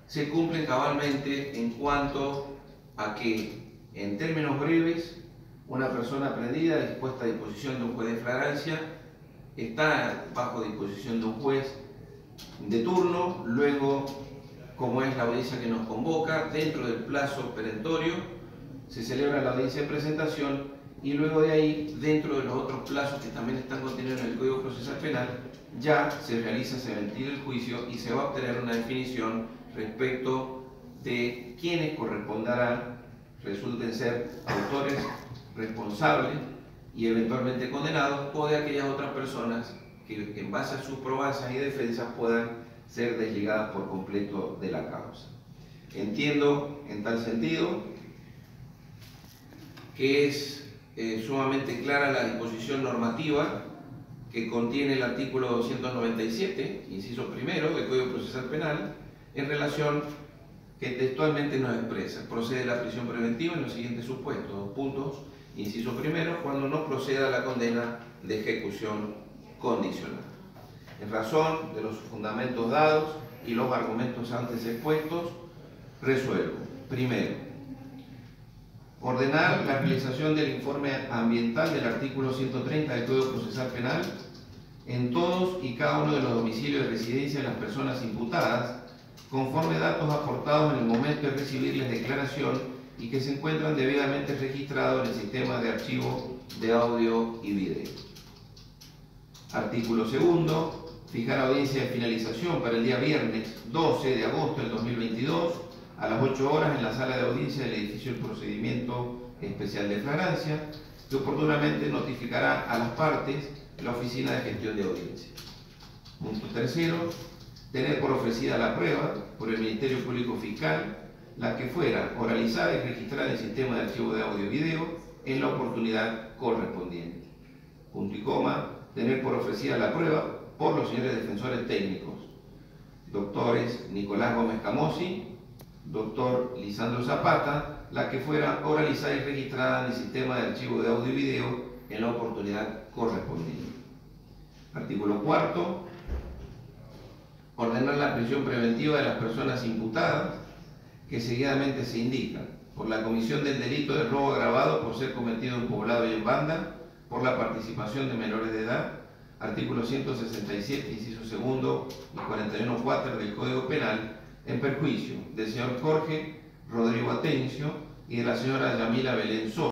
se cumplen cabalmente en cuanto a que, en términos breves, una persona prendida dispuesta a disposición de un juez de flagrancia está bajo disposición de un juez de turno. Luego, como es la audiencia que nos convoca, dentro del plazo perentorio se celebra la audiencia de presentación, y luego de ahí, dentro de los otros plazos que también están contenidos en el Código Procesal Penal, ya se ventila el juicio y se va a obtener una definición respecto de quiénes corresponderán, resulten ser autores responsables y eventualmente condenados, o de aquellas otras personas que en base a sus probanzas y defensas puedan ser desligadas por completo de la causa. Entiendo en tal sentido que es sumamente clara la disposición normativa que contiene el artículo 297, inciso primero del Código Procesal Penal, en relación que textualmente nos expresa: procede la prisión preventiva en los siguientes supuestos. Dos puntos. Inciso primero, cuando no proceda la condena de ejecución condicional. En razón de los fundamentos dados y los argumentos antes expuestos, resuelvo. Primero, ordenar la realización del informe ambiental del artículo 130 del Código Procesal Penal en todos y cada uno de los domicilios de residencia de las personas imputadas, conforme datos aportados en el momento de recibirles declaración y que se encuentran debidamente registrados en el sistema de archivo de audio y video. Artículo segundo, fijar audiencia de finalización para el día viernes 12 de agosto del 2022 a las 8 horas en la sala de audiencia del edificio del procedimiento especial de flagrancia, que oportunamente notificará a las partes la oficina de gestión de audiencia. Punto tercero, tener por ofrecida la prueba por el Ministerio Público Fiscal, la que fuera oralizada y registrada en el sistema de archivo de audio y video en la oportunidad correspondiente. Punto y coma, tener por ofrecida la prueba por los señores defensores técnicos, doctores Nicolás Gómez Camosi, doctor Lisandro Zapata, la que fuera oralizada y registrada en el sistema de archivo de audio y video en la oportunidad correspondiente. Artículo cuarto, ordenar la prisión preventiva de las personas imputadas que seguidamente se indican: por la comisión del delito de robo agravado por ser cometido en poblado y en banda, por la participación de menores de edad, artículo 167, inciso segundo y 41 del Código Penal, en perjuicio del señor Jorge Rodrigo Atencio y de la señora Yamila Belén Sosa.